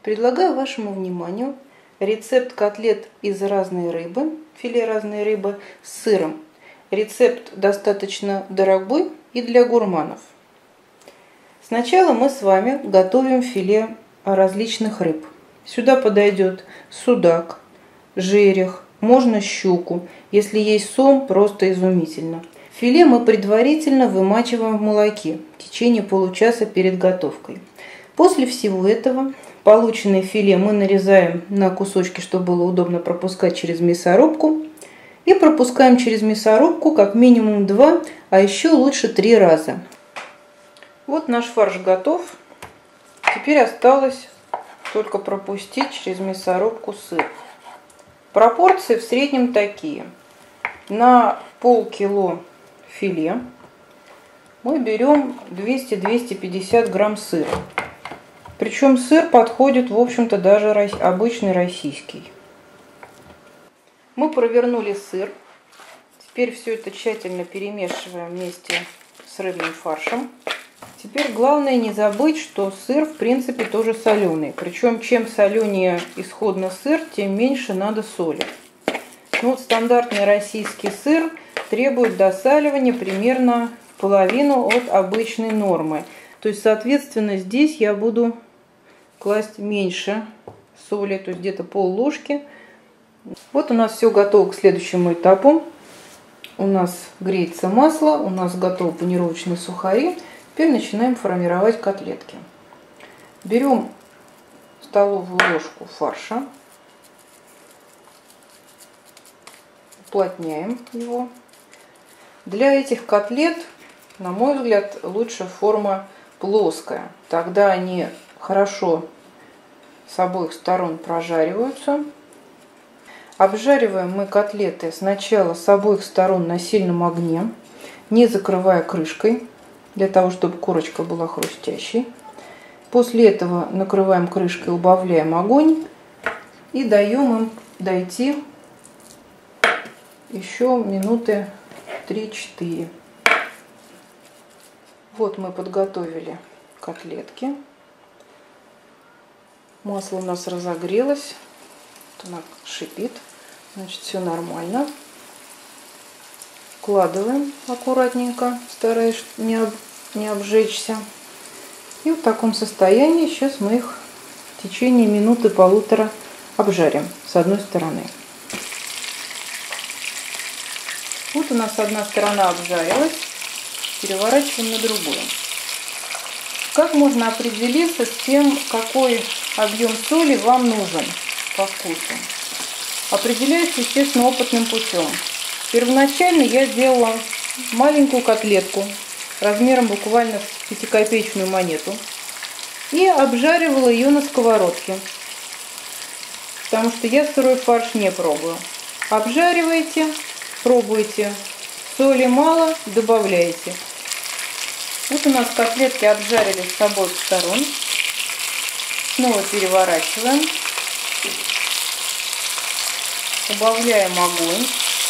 Предлагаю вашему вниманию рецепт котлет из разной рыбы, филе разной рыбы с сыром. Рецепт достаточно дорогой и для гурманов. Сначала мы с вами готовим филе различных рыб. Сюда подойдет судак, жерех, можно щуку. Если есть сом, просто изумительно. Филе мы предварительно вымачиваем в молоке в течение получаса перед готовкой. После всего этого полученное филе мы нарезаем на кусочки, чтобы было удобно пропускать через мясорубку. И пропускаем через мясорубку как минимум 2, а еще лучше 3 раза. Вот наш фарш готов. Теперь осталось только пропустить через мясорубку сыр. Пропорции в среднем такие. На полкило филе мы берем 200-250 грамм сыра. Причем сыр подходит, в общем-то, даже обычный российский. Мы провернули сыр. Теперь все это тщательно перемешиваем вместе с рыбным фаршем. Теперь главное не забыть, что сыр, в принципе, тоже соленый. Причем, чем соленее исходно сыр, тем меньше надо соли. Ну, вот стандартный российский сыр требует досаливания примерно половину от обычной нормы. То есть, соответственно, здесь я буду класть меньше соли, то есть где-то пол-ложки. Вот у нас все готово к следующему этапу. У нас греется масло, у нас готовы панировочные сухари. Теперь начинаем формировать котлетки. Берем столовую ложку фарша, уплотняем его. Для этих котлет, на мой взгляд, лучше форма плоская. Тогда они хорошо с обоих сторон прожариваются. Обжариваем мы котлеты сначала с обоих сторон на сильном огне, не закрывая крышкой, для того, чтобы корочка была хрустящей. После этого накрываем крышкой, убавляем огонь и даем им дойти еще минуты 3-4. Вот мы подготовили котлетки. Масло у нас разогрелось. Она шипит, значит, все нормально. Вкладываем аккуратненько, стараясь не обжечься. И в таком состоянии сейчас мы их в течение минуты-полутора обжарим с одной стороны. Вот у нас одна сторона обжарилась, переворачиваем на другую. Как можно определиться с тем, какой объем соли вам нужен по вкусу? Определяется, естественно, опытным путем. Первоначально я делала маленькую котлетку размером буквально с 5-копеечную монету и обжаривала ее на сковородке, потому что я сырой фарш не пробую. Обжариваете, пробуйте, соли мало, добавляете. Вот у нас котлетки обжарились с обоих сторон. Снова переворачиваем. Убавляем огонь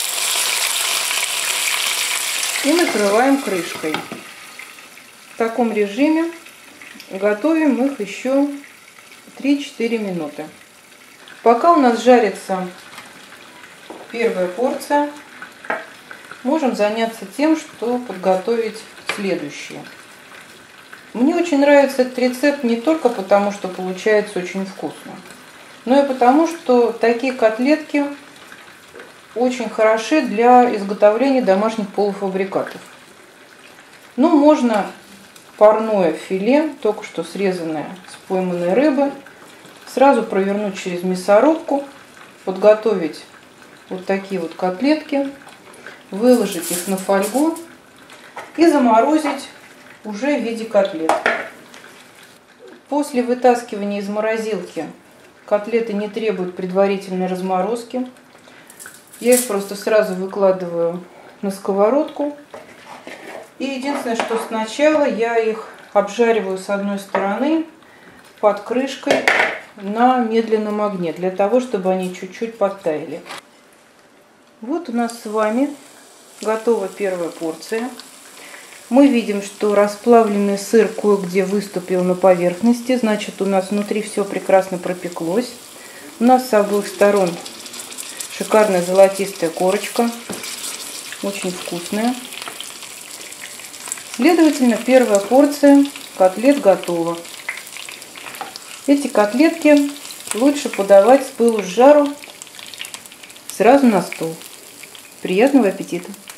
и накрываем крышкой. В таком режиме готовим их еще 3-4 минуты. Пока у нас жарится первая порция, можем заняться тем, что подготовить следующие. Мне очень нравится этот рецепт не только потому, что получается очень вкусно, но и потому, что такие котлетки очень хороши для изготовления домашних полуфабрикатов. Ну, можно парное филе, только что срезанное с пойманной рыбы, сразу провернуть через мясорубку, подготовить вот такие вот котлетки, выложить их на фольгу и заморозить уже в виде котлет. После вытаскивания из морозилки котлеты не требуют предварительной разморозки. Я их просто сразу выкладываю на сковородку. И единственное, что сначала я их обжариваю с одной стороны под крышкой на медленном огне, для того, чтобы они чуть-чуть подтаяли. Вот у нас с вами готова первая порция. Мы видим, что расплавленный сыр кое-где выступил на поверхности, значит, у нас внутри все прекрасно пропеклось. У нас с обоих сторон шикарная золотистая корочка, очень вкусная. Следовательно, первая порция котлет готова. Эти котлетки лучше подавать с пылу с жару сразу на стол. Приятного аппетита!